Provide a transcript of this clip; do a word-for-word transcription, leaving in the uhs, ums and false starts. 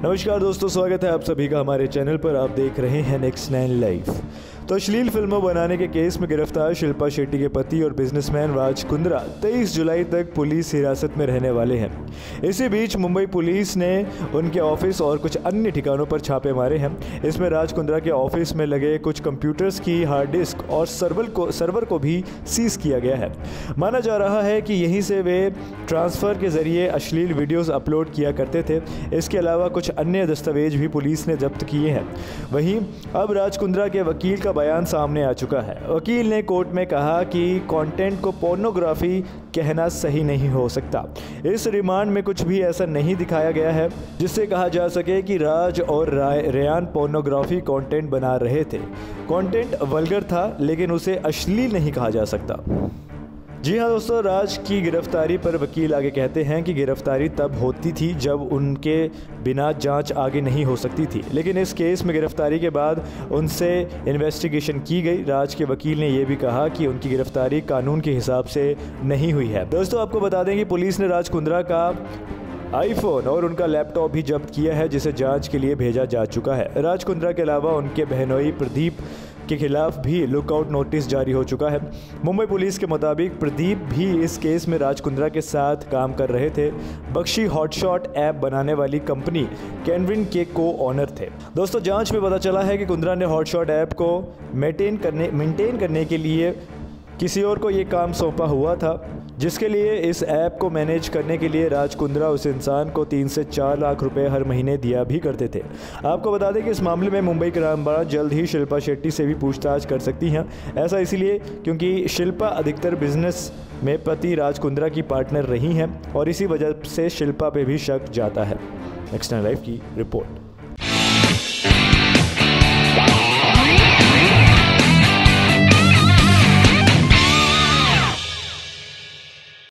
नमस्कार दोस्तों, स्वागत है आप सभी का हमारे चैनल पर। आप देख रहे हैं नेक्स्ट नाइन लाइव। तो अश्लील फिल्मों बनाने के केस में गिरफ्तार शिल्पा शेट्टी के पति और बिजनेसमैन राज कुंद्रा तेईस जुलाई तक पुलिस हिरासत में रहने वाले हैं। इसी बीच मुंबई पुलिस ने उनके ऑफिस और कुछ अन्य ठिकानों पर छापे मारे हैं। इसमें राज कुंद्रा के ऑफिस में लगे कुछ कंप्यूटर्स की हार्ड डिस्क और सर्वर को सर्वर को भी सीज किया गया है। माना जा रहा है कि यहीं से वे ट्रांसफ़र के जरिए अश्लील वीडियोस अपलोड किया करते थे। इसके अलावा कुछ अन्य दस्तावेज भी पुलिस ने जब्त किए हैं। वहीं अब राज कुंद्रा के वकील का बयान सामने आ चुका है। वकील ने कोर्ट में कहा कि कंटेंट को पोर्नोग्राफी कहना सही नहीं हो सकता। इस रिमांड में कुछ भी ऐसा नहीं दिखाया गया है जिससे कहा जा सके कि राज और रेयान पोर्नोग्राफी कंटेंट बना रहे थे। कंटेंट वल्गर था, लेकिन उसे अश्लील नहीं कहा जा सकता। जी हाँ दोस्तों, राज की गिरफ्तारी पर वकील आगे कहते हैं कि गिरफ्तारी तब होती थी जब उनके बिना जांच आगे नहीं हो सकती थी, लेकिन इस केस में गिरफ्तारी के बाद उनसे इन्वेस्टिगेशन की गई। राज के वकील ने यह भी कहा कि उनकी गिरफ्तारी कानून के हिसाब से नहीं हुई है। दोस्तों, आपको बता दें कि पुलिस ने राज कुंद्रा का आईफोन और उनका लैपटॉप भी जब्त किया है, जिसे जांच के लिए भेजा जा चुका है। राज कुंद्रा के अलावा उनके बहनोई प्रदीप के खिलाफ भी लुकआउट नोटिस जारी हो चुका है। मुंबई पुलिस के मुताबिक प्रदीप भी इस केस में राज कुंद्रा के साथ काम कर रहे थे। बख्शी हॉटशॉट ऐप बनाने वाली कंपनी कैनविन के को ऑनर थे। दोस्तों, जांच में पता चला है कि कुंद्रा ने हॉटशॉट ऐप को मेंटेन करने मेंटेन करने के लिए किसी और को ये काम सौंपा हुआ था, जिसके लिए इस ऐप को मैनेज करने के लिए राज कुंद्रा उस इंसान को तीन से चार लाख रुपए हर महीने दिया भी करते थे। आपको बता दें कि इस मामले में मुंबई क्राइम ब्रांच जल्द ही शिल्पा शेट्टी से भी पूछताछ कर सकती हैं। ऐसा इसलिए क्योंकि शिल्पा अधिकतर बिजनेस में पति राज कुंद्रा की पार्टनर रही हैं और इसी वजह से शिल्पा पे भी शक जाता है। नेक्स्ट नाइन लाइव की रिपोर्ट।